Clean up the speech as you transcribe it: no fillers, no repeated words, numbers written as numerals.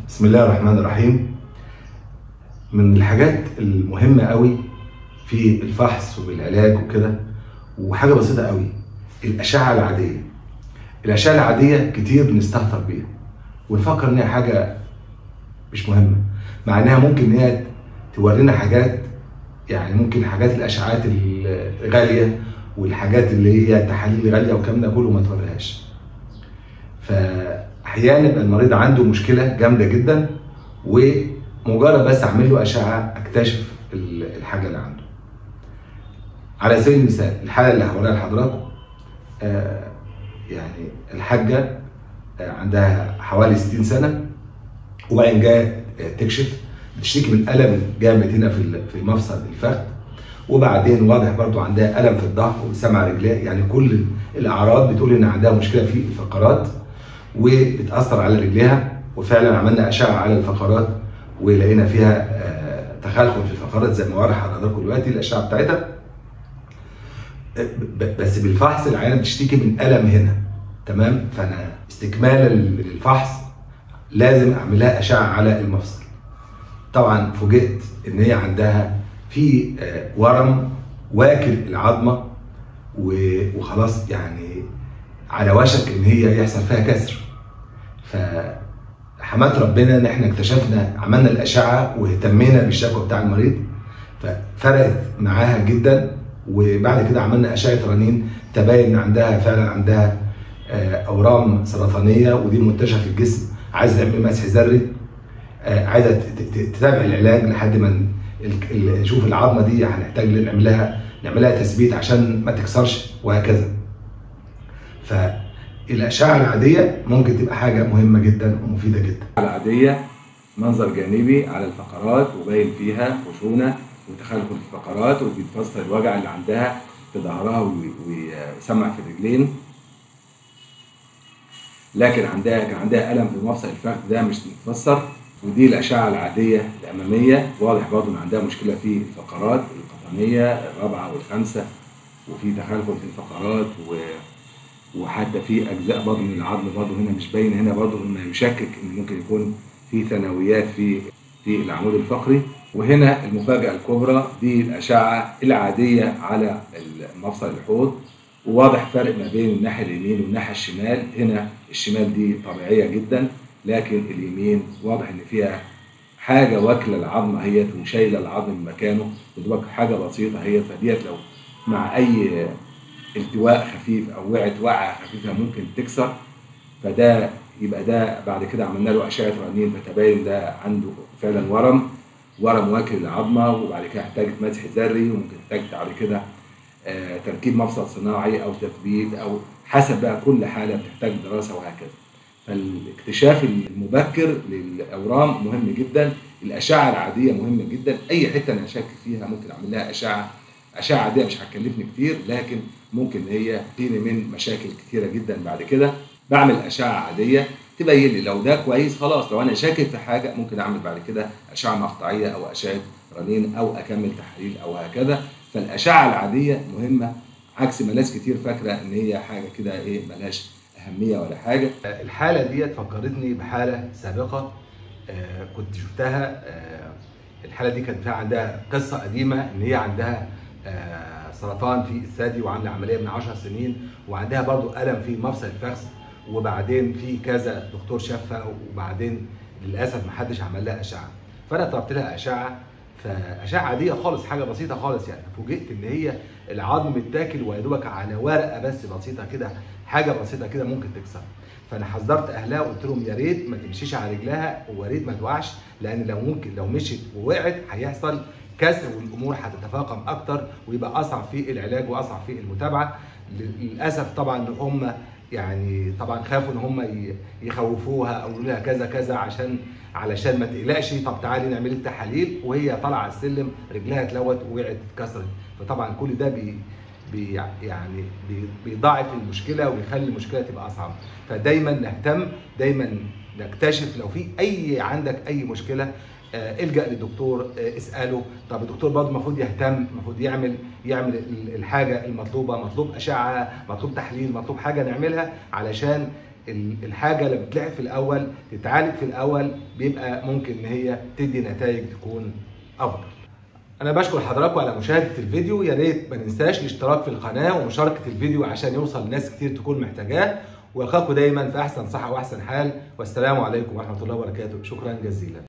بسم الله الرحمن الرحيم. من الحاجات المهمة قوي في الفحص والعلاج وكده، وحاجة بسيطة قوي، الأشعة العادية. الأشعة العادية كتير بنستهتر بيها ونفكر إن هي حاجة مش مهمة، مع إنها ممكن إن هي تورينا حاجات، يعني ممكن حاجات الأشعات الغالية والحاجات اللي هي التحاليل الغالية والكلام ده كله ما توريهاش. فأحيانا يبقى المريض عنده مشكلة جامدة جدا، ومجرد بس أعمل له أشعة أكتشف الحاجة اللي عنده. على سبيل المثال الحالة اللي هوريها لحضراتكم، يعني الحاجة عندها حوالي 60 سنة، وبعدين جاية تكشف بتشتكي من ألم جامد هنا في مفصل الفخذ، وبعدين واضح برضو عندها ألم في الظهر وسمع رجليها، يعني كل الأعراض بتقول إن عندها مشكلة في الفقرات وبتأثر على رجليها. وفعلا عملنا أشعة على الفقرات ولقينا فيها تخلخل في الفقرات زي ما ورا حضراتكم دلوقتي الأشعة بتاعتها. بس بالفحص العيانة بتشتكي من ألم هنا، تمام؟ فأنا استكمالا للفحص لازم أعملها أشعة على المفصل. طبعا فوجئت إن هي عندها في ورم واكل العظمة وخلاص، يعني على وشك ان هي يحصل فيها كسر. فحمد ربنا ان احنا اكتشفنا، عملنا الاشعه واهتمينا بالشكوى بتاع المريض، ففرقت معاها جدا. وبعد كده عملنا اشعه رنين، تبين ان عندها فعلا عندها اورام سرطانيه، ودي منتشره في الجسم، عايزه تعمل مسح ذري، عايزه تتابع العلاج لحد ما نشوف العظمه دي هنحتاج نعملها تثبيت عشان ما تكسرش وهكذا. فالأشعة العادية ممكن تبقى حاجة مهمة جدا ومفيدة جدا. العادية منظر جانبي على الفقرات وباين فيها خشونة وتخلخل في الفقرات، وبيتفسر الوجع اللي عندها في ظهرها ويسمع في الرجلين. لكن كان عندها ألم في مفصل الفخذ، ده مش متفسر. ودي الأشعة العادية الأمامية، واضح برضه إن عندها مشكلة في الفقرات القطنية الرابعة والخامسة، وفي تخلخل في الفقرات وحتى في اجزاء برضه من العظم برضه هنا مش باين، هنا برضه ما يشكك ان ممكن يكون في ثانويات في العمود الفقري. وهنا المفاجاه الكبرى، دي الاشعه العاديه على مفصل الحوض، وواضح فرق ما بين الناحيه اليمين والناحيه الشمال. هنا الشمال دي طبيعيه جدا، لكن اليمين واضح ان فيها حاجه واكله العظم اهيت وشايله العظم من مكانه، بدوك حاجه بسيطه اهيت. فديت لو مع اي التواء خفيف او وقعه خفيفه ممكن تكسر. فده يبقى ده بعد كده عملنا له اشعه رنين، فتبين ده عنده فعلا ورم واكل العظمه، وبعد كده احتاجت مسح ذري، وممكن تحتاج بعد كده تركيب مفصل صناعي او تثبيت، او حسب بقى كل حاله بتحتاج دراسه وهكذا. فالاكتشاف المبكر للاورام مهم جدا. الاشعه العاديه مهمه جدا، اي حته انا شاك فيها ممكن اعمل لها اشعه عاديه، مش هتكلفني كتير، لكن ممكن هي تيجي من مشاكل كتيره جدا. بعد كده بعمل اشعه عاديه تبين لي لو ده كويس خلاص، لو انا شاكك في حاجه ممكن اعمل بعد كده اشعه مقطعيه او اشعه رنين او اكمل تحاليل او هكذا. فالاشعه العاديه مهمه، عكس ما ناس كتير فاكره ان هي حاجه كده ايه ملهاش اهميه ولا حاجه. الحاله ديت فكرتني بحاله سابقه كنت شفتها. الحاله دي كان فيها عندها قصه قديمه، ان هي عندها سرطان في الثدي وعامله عمليه من 10 سنين، وعندها برضو الم في مفصل الفخذ، وبعدين في كذا دكتور شافها، وبعدين للاسف ما حدش عمل لها اشعه. فانا طلبت لها اشعه، فاشعه عاديه خالص، حاجه بسيطه خالص يعني. فوجئت ان هي العظم متاكل ويا دوبك على ورقه بس بسيطه كده، حاجه بسيطه كده ممكن تكسر. فانا حذرت اهلها وقلت لهم يا ريت ما تمشيش على رجلها، ويا ريت ما توقعش، لان لو مشيت ووقعت هيحصل كسر والامور هتتفاقم اكتر، ويبقى اصعب في العلاج واصعب في المتابعه. للاسف طبعا هم يعني طبعا خافوا ان هم يخوفوها او يقولوا لها كذا كذا علشان ما تقلقش، طب تعالي نعمل التحاليل، وهي طالعه على السلم رجلها اتلوت ووقعت اتكسرت. فطبعا كل ده يعني بيضاعف المشكله ويخلي المشكله تبقى اصعب. فدايما نهتم، دايما نكتشف لو في عندك اي مشكله، الجا للدكتور، اساله. طب الدكتور برضه المفروض يهتم، المفروض يعمل الحاجه المطلوبه، مطلوب اشعه، مطلوب تحليل، مطلوب حاجه نعملها علشان الحاجه لما بتلعب في الاول تتعالج في الاول بيبقى ممكن ان هي تدي نتائج تكون افضل. انا بشكر حضراتكم على مشاهده الفيديو، يا ريت ما ننساش الاشتراك في القناه ومشاركه الفيديو عشان يوصل لناس كتير تكون محتاجاه، والقاكم دايما في احسن صحه واحسن حال، والسلام عليكم ورحمه الله وبركاته. شكرا جزيلا.